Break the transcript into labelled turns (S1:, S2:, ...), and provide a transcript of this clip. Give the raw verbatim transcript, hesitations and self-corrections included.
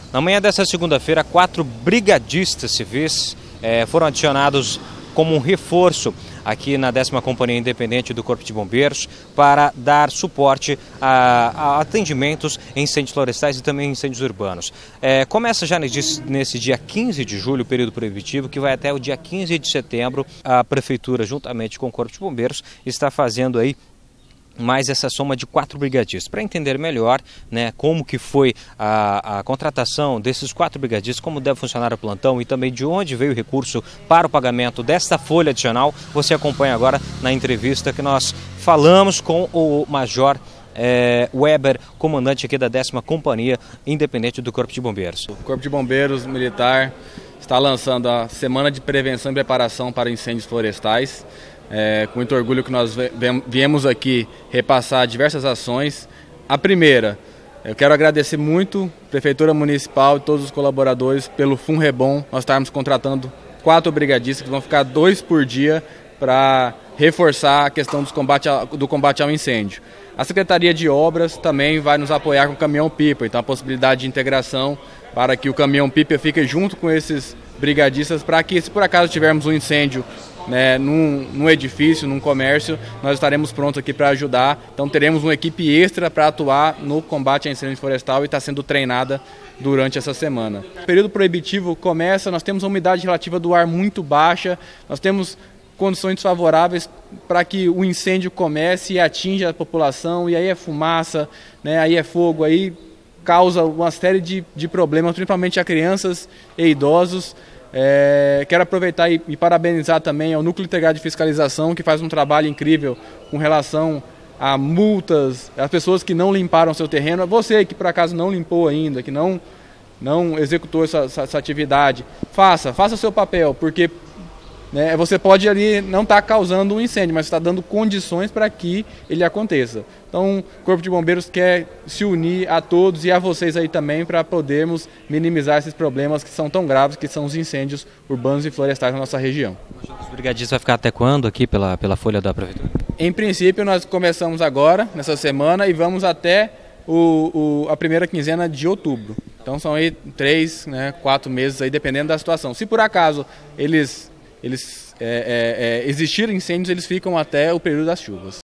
S1: Na manhã desta segunda-feira, quatro brigadistas civis eh, foram adicionados como um reforço aqui na décima Companhia Independente do Corpo de Bombeiros para dar suporte a, a atendimentos em incêndios florestais e também incêndios urbanos. É, começa já nesse, nesse dia quinze de julho o período proibitivo, que vai até o dia quinze de setembro. A Prefeitura, juntamente com o Corpo de Bombeiros, está fazendo aí mais essa soma de quatro brigadistas. Para entender melhor, né, como que foi a, a contratação desses quatro brigadistas, como deve funcionar o plantão e também de onde veio o recurso para o pagamento desta folha adicional, você acompanha agora na entrevista que nós falamos com o Major é, Weber, comandante aqui da décima Companhia Independente do Corpo de Bombeiros.
S2: O Corpo de Bombeiros Militar está lançando a Semana de Prevenção e Preparação para Incêndios Florestais. É, com muito orgulho que nós viemos aqui repassar diversas ações. A primeira, eu quero agradecer muito a Prefeitura Municipal e todos os colaboradores pelo FUNREBOM. Nós estamos contratando quatro brigadistas que vão ficar dois por dia para reforçar a questão dos combate a, do combate ao incêndio. A Secretaria de Obras também vai nos apoiar com o caminhão-pipa, então a possibilidade de integração para que o caminhão-pipa fique junto com esses brigadistas para que, se por acaso tivermos um incêndio Né, num, num edifício, num comércio, nós estaremos prontos aqui para ajudar. Então teremos uma equipe extra para atuar no combate a incêndio florestal e está sendo treinada durante essa semana. O período proibitivo começa, nós temos uma umidade relativa do ar muito baixa, nós temos condições favoráveis para que o incêndio comece e atinja a população, e aí é fumaça, né, aí é fogo, aí causa uma série de, de problemas, principalmente a crianças e idosos. É, quero aproveitar e, e parabenizar também ao Núcleo Integrado de Fiscalização, que faz um trabalho incrível com relação a multas, as pessoas que não limparam seu terreno. Você que por acaso não limpou ainda, que não, não executou essa, essa, essa atividade, faça, faça o seu papel, porque né, você pode ali não estar tá causando um incêndio, mas está dando condições para que ele aconteça. Então, o Corpo de Bombeiros quer se unir a todos e a vocês aí também para podermos minimizar esses problemas que são tão graves, que são os incêndios urbanos e florestais na nossa região.
S1: Os brigadistas vai ficar até quando aqui pela, pela folha da Prefeitura?
S2: Em princípio, nós começamos agora, nessa semana, e vamos até o, o, a primeira quinzena de outubro. Então, são aí três, né, quatro meses, aí, dependendo da situação. Se por acaso eles... eles é, é, é, existirem incêndios, eles ficam até o período das chuvas.